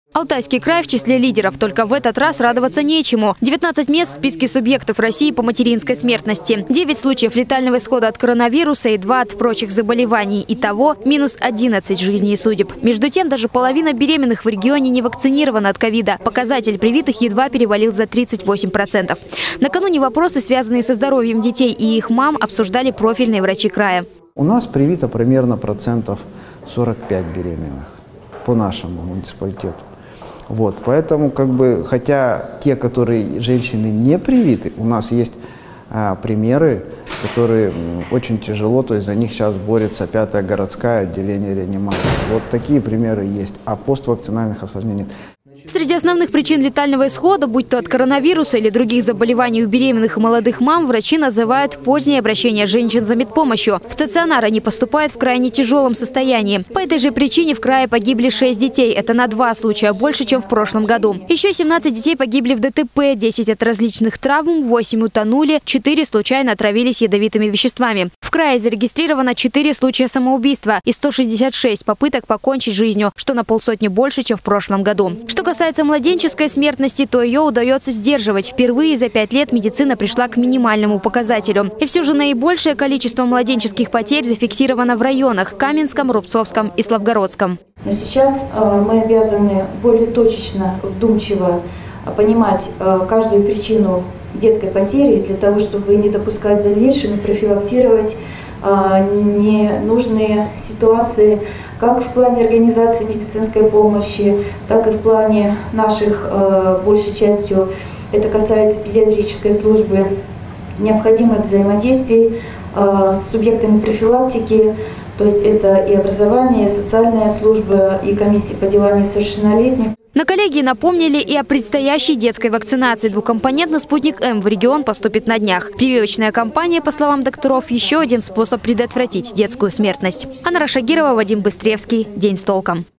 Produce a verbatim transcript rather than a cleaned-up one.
Алтайский край в числе лидеров. Только в этот раз радоваться нечему. девятнадцать мест в списке субъектов России по материнской смертности. девять случаев летального исхода от коронавируса и два от прочих заболеваний. Итого минус одиннадцать жизней и судеб. Между тем, даже половина беременных в регионе не вакцинирована от ковида. Показатель привитых едва перевалил за тридцать восемь процентов. Накануне вопросы, связанные со здоровьем детей и их мам, обсуждали профильные врачи края. У нас привито примерно процентов сорок пять беременных по нашему муниципалитету. Вот, поэтому, как бы, хотя те, которые женщины не привиты, у нас есть а, примеры, которые очень тяжело, то есть за них сейчас борется пятая городская отделение реанимации. Вот такие примеры есть, а поствакцинальных осложнений нет. Среди основных причин летального исхода, будь то от коронавируса или других заболеваний у беременных и молодых мам, врачи называют позднее обращение женщин за медпомощью. В стационар они поступают в крайне тяжелом состоянии. По этой же причине в крае погибли шесть детей. Это на два случая больше, чем в прошлом году. Еще семнадцать детей погибли в ДТП, десять от различных травм, восемь утонули, четыре случайно отравились ядовитыми веществами. В крае зарегистрировано четыре случая самоубийства и сто шестьдесят шесть попыток покончить жизнью, что на полсотни больше, чем в прошлом году. Что касается младенческой смертности, то ее удается сдерживать. Впервые за пять лет медицина пришла к минимальному показателю. И все же наибольшее количество младенческих потерь зафиксировано в районах – Каменском, Рубцовском и Славгородском. Но сейчас мы обязаны более точечно, вдумчиво понимать каждую причину детской потери для того, чтобы не допускать дальнейшего, профилактировать ненужные ситуации как в плане организации медицинской помощи, так и в плане наших, большей частью, это касается педиатрической службы, необходимых взаимодействий с субъектами профилактики, то есть это и образование, и социальная служба, и комиссия по делам несовершеннолетних. На коллегии напомнили и о предстоящей детской вакцинации. Двухкомпонентный спутник М в регион поступит на днях. Прививочная кампания, по словам докторов, еще один способ предотвратить детскую смертность. Анна Рашагирова, Вадим Быстревский. День с толком.